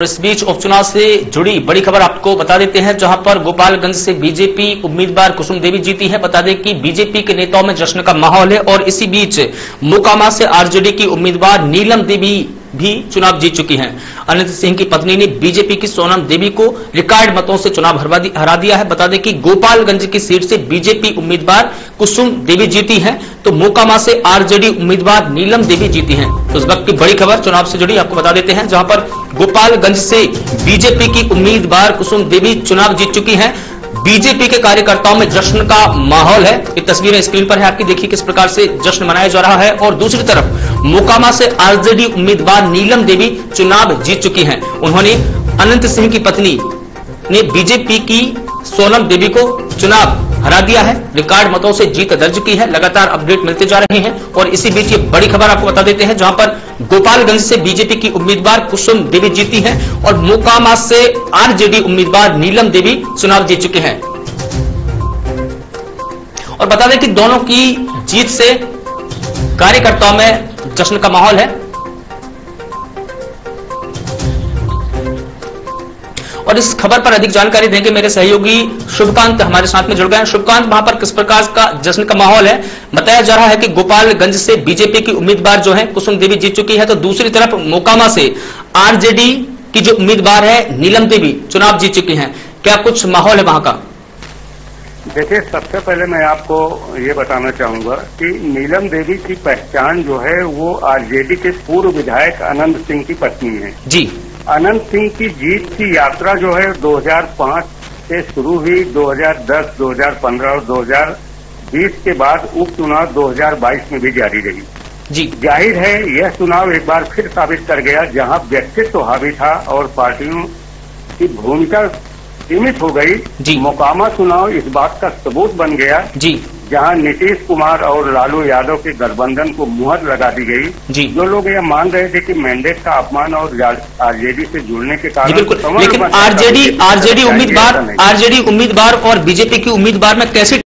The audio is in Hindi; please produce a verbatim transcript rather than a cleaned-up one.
इस बीच उपचुनाव से जुड़ी बड़ी खबर आपको बता देते हैं, जहां पर गोपालगंज से बीजेपी उम्मीदवार कुसुम देवी जीती है। बता दें कि बीजेपी के नेताओं में जश्न का माहौल है और इसी बीच मोकामा से आरजेडी की उम्मीदवार नीलम देवी भी चुनाव जीत चुकी हैं। अनंत सिंह की पत्नी ने बीजेपी की सोनम देवी को रिकॉर्ड मतों से चुनाव हरा दिया है। बता दें कि गोपालगंज की सीट से बीजेपी उम्मीदवार कुसुम देवी जीती हैं, तो मोकामा से आरजेडी उम्मीदवार नीलम देवी जीती हैं। तो इस वक्त की बड़ी खबर चुनाव से जुड़ी आपको बता देते हैं, जहां पर गोपालगंज से बीजेपी की उम्मीदवार कुसुम देवी चुनाव जीत चुकी हैं। बीजेपी के कार्यकर्ताओं में जश्न का माहौल है। ये तस्वीरें स्क्रीन पर है आपकी, देखिए किस प्रकार से जश्न मनाया जा रहा है। और दूसरी तरफ मोकामा से आरजेडी उम्मीदवार नीलम देवी चुनाव जीत चुकी हैं। उन्होंने अनंत सिंह की पत्नी ने बीजेपी की सोनम देवी को चुनाव हरा दिया है, रिकॉर्ड मतों से जीत दर्ज की है। लगातार अपडेट मिलते जा रहे हैं और इसी बीच ये बड़ी खबर आपको बता देते हैं, जहां पर गोपालगंज से बीजेपी की उम्मीदवार कुसुम देवी जीती हैं और मोकामा से आरजेडी उम्मीदवार नीलम देवी चुनाव जीत चुके हैं। और बता दें कि दोनों की जीत से कार्यकर्ताओं में जश्न का माहौल है। और इस खबर पर अधिक जानकारी देंगे मेरे सहयोगी शुभकांत हमारे साथ में जुड़ गए हैं। शुभकांत, वहां पर किस प्रकार का जश्न का माहौल है? बताया जा रहा है कि गोपालगंज से बीजेपी की उम्मीदवार जो है कुसुम देवी जीत चुकी है, तो दूसरी तरफ मोकामा से आरजेडी की जो उम्मीदवार है नीलम देवी चुनाव जीत चुकी हैं। क्या कुछ माहौल है वहां का? देखिए, सबसे पहले मैं आपको ये बताना चाहूंगा कि नीलम देवी की पहचान जो है वो आरजेडी के पूर्व विधायक अनंत सिंह की पत्नी है। जी, अनंत सिंह की जीत की यात्रा जो है दो हज़ार पाँच से शुरू हुई, दो हज़ार दस, दो हज़ार पंद्रह और दो हज़ार बीस के बाद उपचुनाव दो हज़ार बाईस में भी जारी रही। जी, जाहिर है यह चुनाव एक बार फिर साबित कर गया, जहां व्यक्तित्व हावी था और पार्टियों की भूमिका सीमित हो गई। मोकामा चुनाव इस बात का सबूत बन गया, जी, जहां नीतीश कुमार और लालू यादव के गठबंधन को मुहर लगा दी गई। जी, जो लोग यह मान रहे थे कि मैंडेट का अपमान और आरजेडी से जुड़ने के कारण, लेकिन आरजेडी आरजेडी उम्मीदवार आरजेडी उम्मीदवार और बीजेपी की उम्मीदवार में कैसी